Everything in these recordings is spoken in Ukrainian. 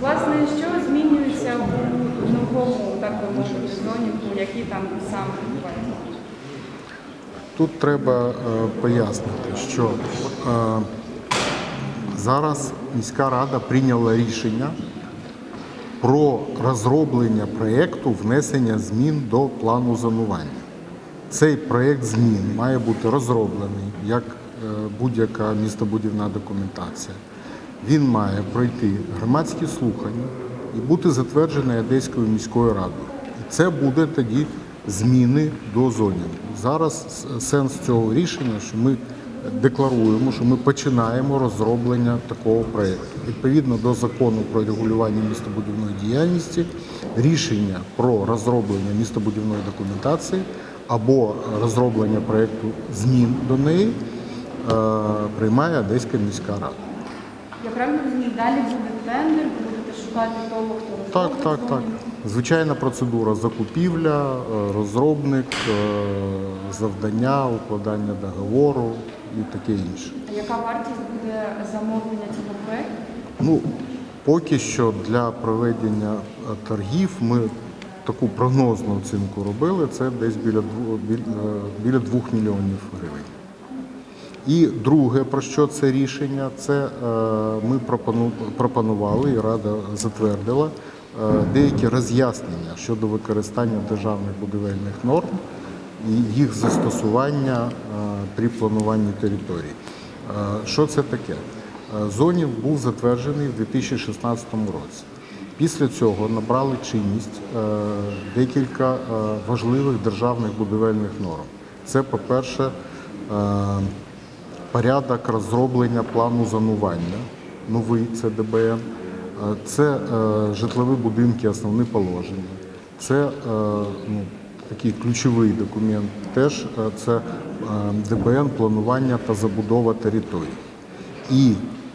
Власне, що змінюється у новому, так би мовити, зонінгу, які там саме відбуваються? Тут треба пояснити, що зараз міська рада прийняла рішення про розроблення проєкту внесення змін до плану зонування. Цей проєкт змін має бути розроблений, як будь-яка містобудівна документація. Він має пройти громадські слухання і бути затверджений Одеською міською радою. І це буде тоді зміни до зонінгу. Зараз сенс цього рішення, що ми декларуємо, що ми починаємо розроблення такого проєкту. Відповідно до закону про регулювання містобудівної діяльності, рішення про розроблення містобудівної документації або розроблення проєкту змін до неї приймає Одеська міська рада. Я правильно розумію, далі буде тендер, ви будете шукати того, хто розробить? Так. Звичайна процедура: закупівля, розробник, завдання, укладання договору і таке інше. А яка вартість буде замовлення цього проєкту? Поки що для проведення торгів ми таку прогнозну оцінку робили, це десь біля 2 мільйонів гривень. І друге, про що це рішення, це ми пропонували, і Рада затвердила, деякі роз'яснення щодо використання державних будівельних норм і їх застосування при плануванні територій. Що це таке? Зонінг був затверджений в 2016 році. Після цього набрали чинність декілька важливих державних будівельних норм. Це, по-перше, порядок розроблення плану зонування, новий це ДБН, це житлові будинки, основні положення, це такий ключовий документ, теж це ДБН планування та забудова територій. І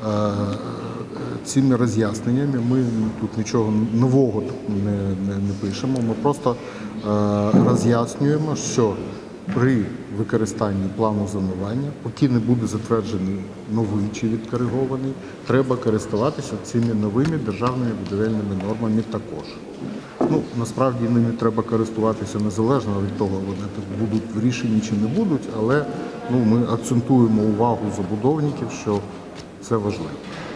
цими роз'ясненнями ми тут нічого нового не пишемо, ми просто роз'яснюємо, що при використанні плану зонування, поки не буде затверджений новий чи відкоригований, треба користуватися цими новими державними будівельними нормами також. Насправді ними треба користуватися незалежно від того, вони будуть в рішенні чи не будуть, але ми акцентуємо увагу забудовників, що це важливо.